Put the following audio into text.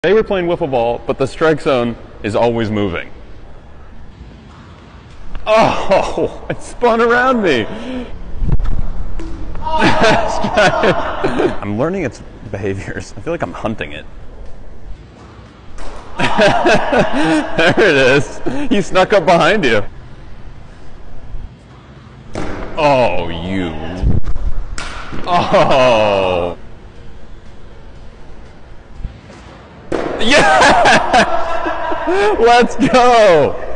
They were playing wiffle ball, but the strike zone is always moving. Oh, it spun around me. I'm learning its behaviors. I feel like I'm hunting it. There it is. He snuck up behind you. Oh, you. Oh. Yeah! Let's go!